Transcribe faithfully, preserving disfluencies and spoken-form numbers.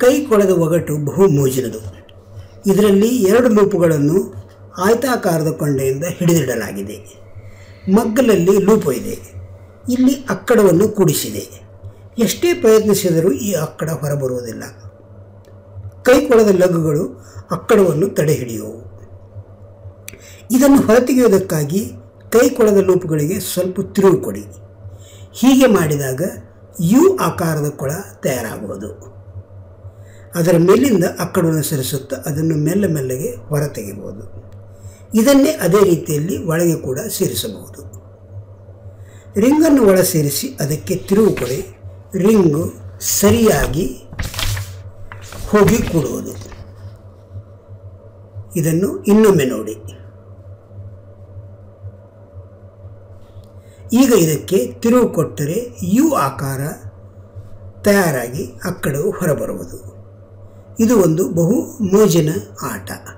ಕೈ ಕೊಳದ ಒಗಟು ಬಹು ಮೋಜಿನದು. ಇದರಲ್ಲಿ ಎರಡು ಲೂಪುಗಳನ್ನು ಆಯತಾಕಾರದ ಕೊಂಡೆಯಿಂದ ಹಿಡಿದಿಡಲಾಗಿದೆ. ಮಗ್ಗಲಲ್ಲಿ ಲೂಪು ಇದೆ. ಇಲ್ಲಿ ಅಕ್ಕಡವನ್ನು ಕೂಡಿಸಿದೆ. ಎಷ್ಟೇ ಪ್ರಯತ್ನಿಸಿದರೂ ಈ ಅಕ್ಕಡ ಹೊರಬರುವುದಿಲ್ಲ. ಕೈಕೊಳದ ಲಗ್ಗುಗಳು ಅಕ್ಕಡವನ್ನು ತಡೆ ಹಿಡಿಯುವು. ಇದನ್ನು ಹೊರತೆಗೆಯುವುದಕ್ಕಾಗಿ ಕೈಕೊಳದ ಲೂಪುಗಳಿಗೆ ಸ್ವಲ್ಪ ತಿರುವು ಕೊಡಿ. ಹೀಗೆ ಮಾಡಿದಾಗ ಯು ಆಕಾರದ ಕೊಳ ತಯಾರಾಗುವುದು. ಅದರ ಮೇಲಿಂದ ಅಕ್ಕಡವನ್ನು ಸರಿಸುತ್ತಾ ಅದನ್ನು ಮೆಲ್ಲ ಮೆಲ್ಲಗೆ ಹೊರತೆಗೆಯಬಹುದು. ಇದನ್ನೇ ಅದೇ ರೀತಿಯಲ್ಲಿ ಒಳಗೆ ಕೂಡ ಸೇರಿಸಬಹುದು. ರಿಂಗನ್ನು ಒಳ ಸೇರಿಸಿ ಅದಕ್ಕೆ ತಿರುವು ಕೊಡಿ. ರಿಂಗು ಸರಿಯಾಗಿ ಹೋಗಿ ಕೂಡುವುದು. ಇದನ್ನು ಇನ್ನೊಮ್ಮೆ ನೋಡಿ. ಈಗ ಇದಕ್ಕೆ ತಿರುವು ಕೊಟ್ಟರೆ ಯು ಆಕಾರ ತಯಾರಾಗಿ ಅಕ್ಕಡವು ಹೊರಬರುವುದು. ಇದು ಒಂದು ಬಹು ಮೋಜಿನ ಆಟ.